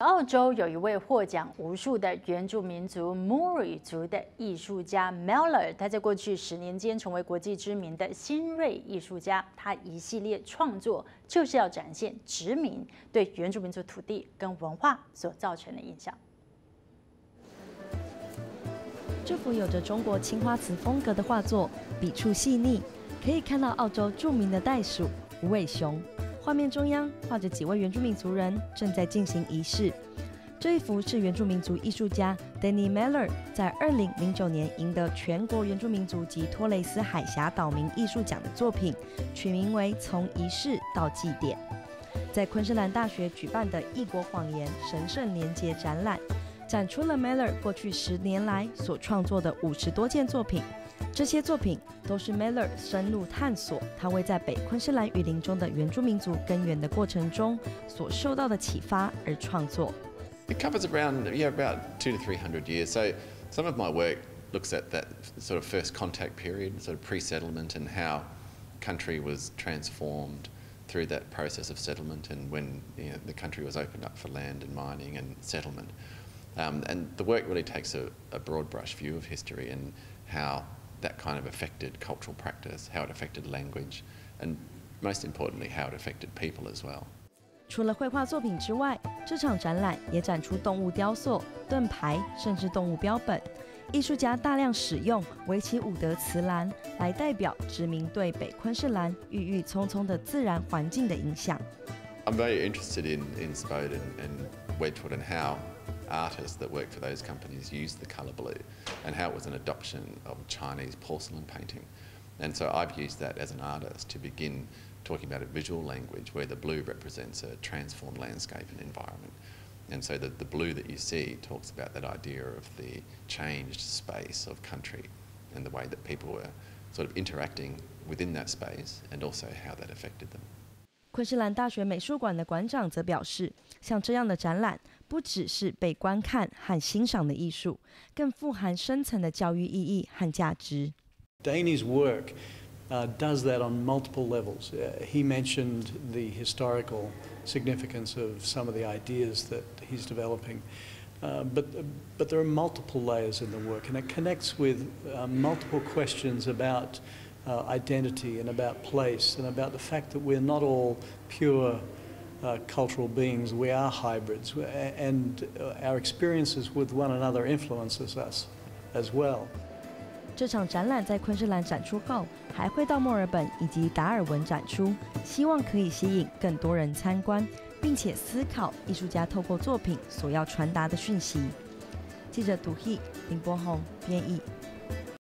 澳洲有一位获奖无数的原住民族穆瑞族的艺术家 Miller， 他在过去10年间成为国际知名的新锐艺术家。他一系列创作就是要展现殖民对原住民族土地跟文化所造成的影响。 这幅有着中国青花瓷风格的画作，笔触细腻，可以看到澳洲著名的袋鼠无尾熊。 画面中央画着几位原住民族人正在进行仪式。这一幅是原住民族艺术家 Danny Miller 在2009年赢得全国原住民族及托雷斯海峡岛民艺术奖的作品，取名为《从仪式到祭典》。在昆士兰大学举办的“异国谎言：神圣连结”展览，展出了 Miller 过去10年来所创作的50多件作品。 这些作品都是 Miller 深入探索他为在北昆士兰雨林中的原住民族根源的过程中所受到的启发而创作。 It covers about 200 to 300 years. So some of my work looks at that sort of first contact period, sort of pre-settlement, and how country was transformed through that process of settlement, and when the country was opened up for land and mining and settlement. And the work really takes a broad brush view of history and how that kind of affected cultural practice, how it affected language, and most importantly, how it affected people as well. 除了绘画作品之外，这场展览也展出动物雕塑、盾牌，甚至动物标本。艺术家大量使用为期伍德瓷蓝来代表殖民对北昆士兰郁郁葱葱的自然环境的影响。 I'm very interested in Spode and Wedgwood and how artists that work for those companies used the colour blue and how it was an adoption of Chinese porcelain painting. And so I've used that as an artist to begin talking about a visual language where the blue represents a transformed landscape and environment. And so the blue that you see talks about that idea of the changed space of country and the way that people were sort of interacting within that space and also how that affected them. 昆士兰大学美术馆的馆长则表示，像这样的展览不只是被观看和欣赏的艺术，更富含深层的教育意义和价值。 Danny's work does that on multiple levels. He mentioned the historical significance of some of the ideas that he's developing, but there are multiple layers in the work, and it connects with multiple questions about identity and about place and about the fact that we're not all pure cultural beings. We are hybrids, and our experiences with one another influences us as well. 这场展览在昆士兰展出后，还会到墨尔本以及达尔文展出，希望可以吸引更多人参观，并且思考艺术家透过作品所要传达的讯息。记者杜希、林柏宏编译。